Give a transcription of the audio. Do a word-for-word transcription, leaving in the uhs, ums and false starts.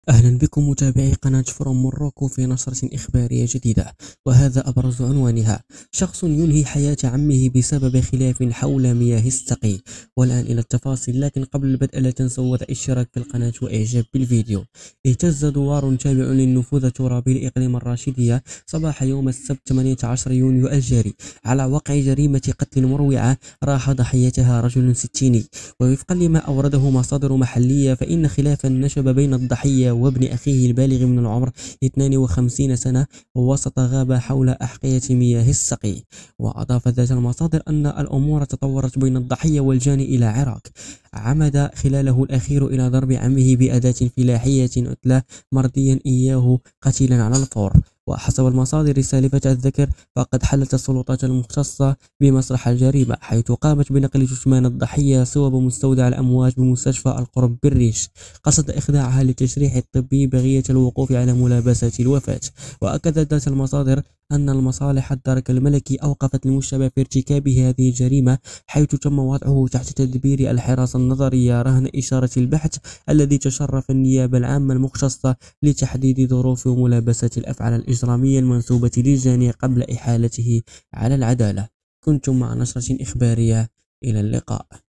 أهلا بكم متابعي قناة فروم موروكو في نشرة إخبارية جديدة، وهذا أبرز عنوانها: شخص ينهي حياة عمه بسبب خلاف حول مياه السقي. والآن إلى التفاصيل، لكن قبل البدء لا تنسوا الاشتراك في القناة وإعجاب بالفيديو. اهتز دوار تابع للنفوذ الترابي لإقليم الراشدية صباح يوم السبت ثمانية عشر يونيو الجاري على وقع جريمة قتل مروعة راح ضحيتها رجل ستيني. ووفقا لما أورده مصادر محلية، فإن خلافا نشب بين الضحية وابن أخيه البالغ من العمر اثنين وخمسين سنة وسط غابة حول أحقية مياه السقي. وأضافت ذات المصادر أن الأمور تطورت بين الضحية والجاني إلى عراك عمد خلاله الأخير إلى ضرب عمه بأداة فلاحية أتلاه مرضيا إياه قتيلا على الفور. وحسب المصادر السالفة الذكر، فقد حلت السلطات المختصة بمسرح الجريمة، حيث قامت بنقل جثمان الضحية صوب مستودع الأموات بمستشفى القرب بالريش قصد إخضاعها للتشريح الطبي بغية الوقوف على ملابسات الوفاة. وأكدت ذات المصادر أن المصالح الدرك الملكي أوقفت المشتبه في ارتكاب هذه الجريمة، حيث تم وضعه تحت تدبير الحراسة النظرية رهن إشارة البحث الذي تشرف النيابة العامة المختصة لتحديد ظروف وملابسة الأفعال الإجرامية المنسوبة للجاني قبل إحالته على العدالة. كنتم مع نشرة إخبارية، إلى اللقاء.